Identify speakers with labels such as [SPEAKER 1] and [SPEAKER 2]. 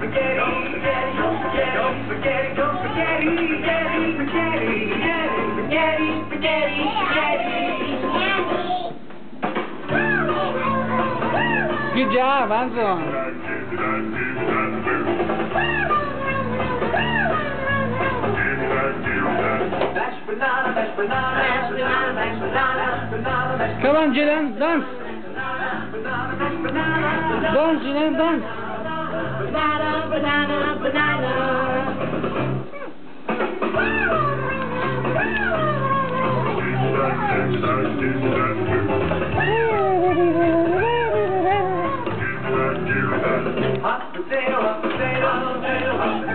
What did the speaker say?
[SPEAKER 1] Good job, Anson. Come on, Jilan, dance. Dance, Jilan, dance.
[SPEAKER 2] Banana, banana, banana. Hot potato, hot potato, hot potato, hot potato.